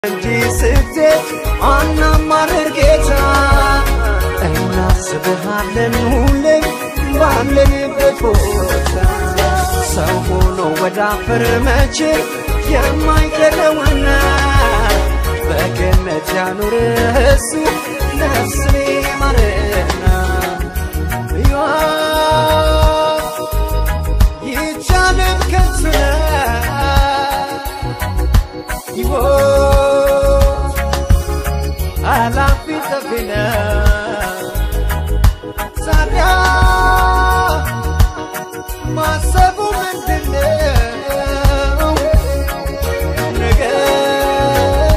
ستة أنا مرقتها أنا سبحان نولي بعملني بفوتها سوونو ودافر ماشي يا ما يكلونا بكنت يا نور السو نفسي مرنا يجانب كنتنا على في سفينة سابيا ما سبو من دنيا نجار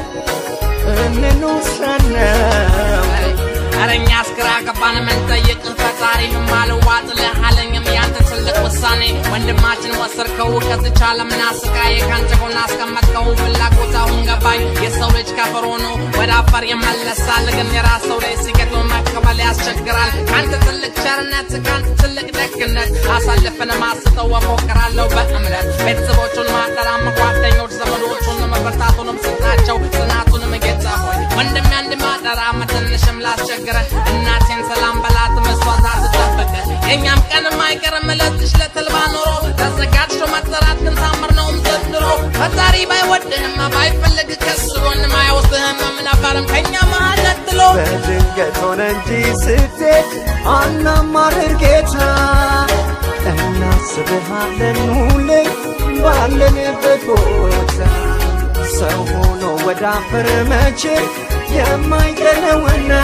ننوسنا أرني أسكرا كبان من تيك فتاري مالو واتله حالن يم يانتسلك وصاني وندماتن وسركو كتشالم ناسكاي كانتكو ناسكمتكو فلاكوتا هونغباي يسولج كفرونو ودافر يملسال ግን የራስው ላይ ሲገቱ መከበል ያስቸግራል ካንተ ትልቅ ቸርነት ካንተ ትልቅ ደግነት አሳልፈን ማስተው ወሞከራለው በእምነት ቤተሰቦቹን ማጠራም ጓደኞች ዘመዶቹን መበርታቱንም ስጣቸው ጽናቱንም ጌታ ሆይ ወንድም ያንድ ማጠራ መተንሽም ላስቸግረ እናቴን ሰላም በላት መስዋዕት አትጠብቅ የኛም ቀን ማይቀርም ለጥሽ ለተልባ ኖሮ ተዘጋጅቶ መጠራት ግን ታምር ነው ዘንድሮ ፈጣሪ ባይወድህም ባይፈልግ ከስጎን ማይወስድህም ምን አባረም ከኛ ማለትሎ በድንገት ሆነ እንጂ ስትሄድ አናማርጌታ እናስብሃለን ሁሌ ባለንበት ቦታ ሰው ሆኖ ወዳፈር መቼ የማይቀረውና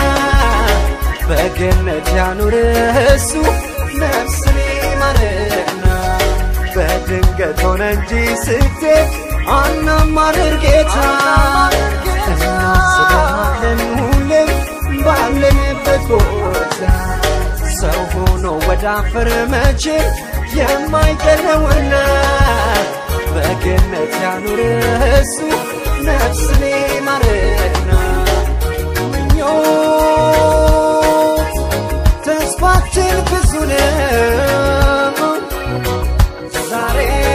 በገነት ያኑርህ እሱ ነፍስን ይማርና በድንገት ሆነ እንጂ ስትሄድ አናማርጌታ እናስብሃለን ሁሌ ባለንበት ቦታ ሰው ሆኖ ወዳፈር መቼ የማይቀረውና በገነት ያኑርህ እሱ ነፍስን ይማርና ምኞት ተስፋችን ብዙ ነው ዛሬ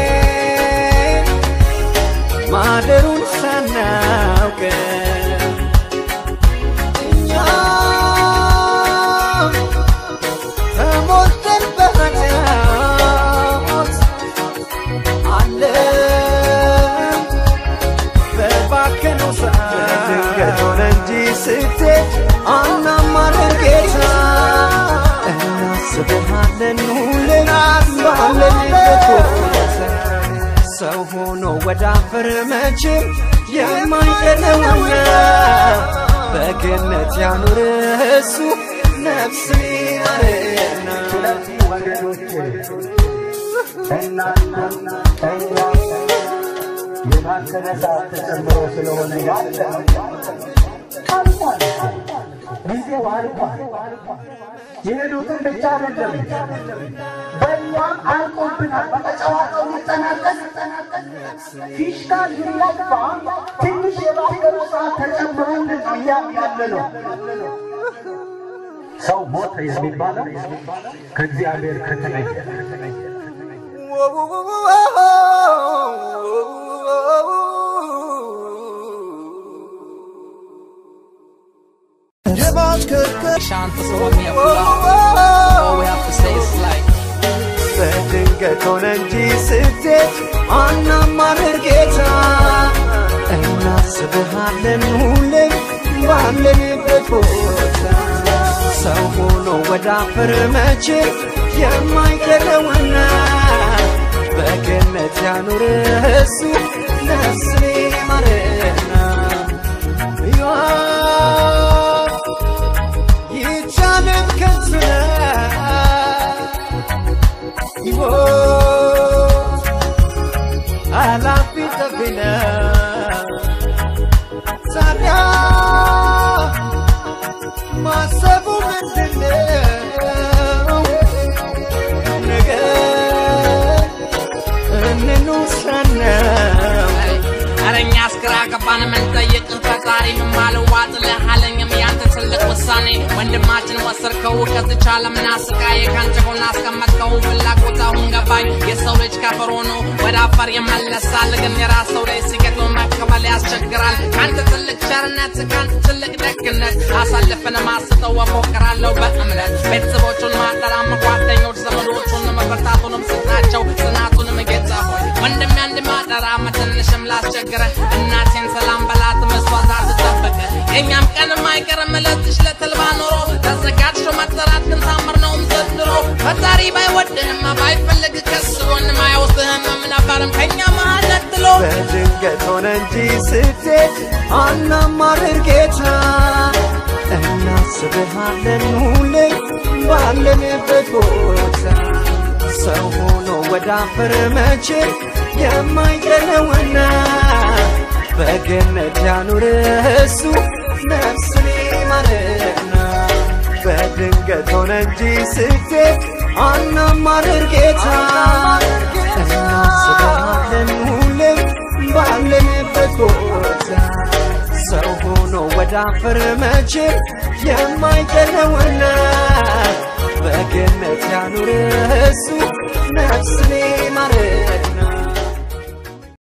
ማደሩን ሳናውቅ እኛ ተሞልተን በኃጢአት አለን በባከነው ሰዓት ድንገት ሆነ እንጂ ስትሄድ አናማርር ጌታ እናስብሃለን ሁሌ ባለንበት ቦታ ሰው ሆኖ ወዳፈር መቼ የማይቀረውና በገነት ያኑርህ እሱ ነፍስን ይማርና የማከነሳት ተጨምሮ ስለሆነ ያለ ጊዜው አልፏል የሄዱትን ብቻ አይደለም በእኛም አልቆብናል በጨዋታው ሊጠናቀቅ ፊሽካ ሊላፋ ትንሽ የባከሩ ሰዓት ተጨምሮልን ነው ያለነው ሰው ሞተ የሚባለው ከእግዚአብሔር ከተለየ All we have to say is like በድንገት ሆነ እንጂ ስትሄድ አናማርር ጌታ እናስብሃለን ሁሌ ባለንበት ቦታ ሰው ሆኖ ወዳፈር መቼ የማይቀረውና በገነት ያኑርህ እሱ ነፍስን ይማርና ይቻለም ከንቱና አላፊ ጠፊና ታዲያ ማሰቡ ምንድነው ነገ እንኑሳነው أرني أسكرا كبان من تيك فتاري مالو واتله حالن يم ያንተ ትልቅ ውሳኔ ወንድማችን ወሰርከው ከዝቻለ ምናስቃዬ ካንተ ጎን አስቀመጥከው ፍላጎት አሁን ገባኝ የሰው ልጅ ከፈሮ ነው ወደ አፈር ይመለሳል ግን የራስው ላይ ሲገጥመው መቀበል ያስቸግራል ካንተ ትልቅ ቸርነት ካንተ ትልቅ ደግነት አሳልፈን ማስተው ወፎከራለሁ በእምነት ቤተሰቦቹን ማጠራም ጓደኞች ዘመዶቹን መበርታቱንም ስጣቸው ጽናቱንም ጌታ ሆይ ወንድም ያንድ ማጠራ መተንሽም ላስቸግረ እናቴን ሰላም በላት መስዋዕት አትጠብቅ የኛም ቀን ማይቀርም ለትሽ ለተልባ ኖሮ ተዘጋጅቶ መጠራት ግን ታምር ነው ዘንድሮ ፈጣሪ ባይወድህም ባይፈልግ ከስቦን ማይወስህም ምናባርም ከኛ መሃል ነጥሎ በድንገት ሆነ እንጂ ስትሄድ አናማርር ጌታ እናስብሃለን ሁሌ ባለንበት ቦታ ሰው ሆኖ ወደ አፈር መቼ የማይቀረውና በገነት ያኑርህ እሱ ነፍስን ይማርና በድንገት ሆነ እንጂ ስትሄድ አናማርር ጌታ እናስብሃለን ሁሌም ባለንበት ቦታ ሰው ሆኖ ወደ አፈር መቼ የማይቀረውና በገነት ያኑርህ እሱ ነፍስን ይማርና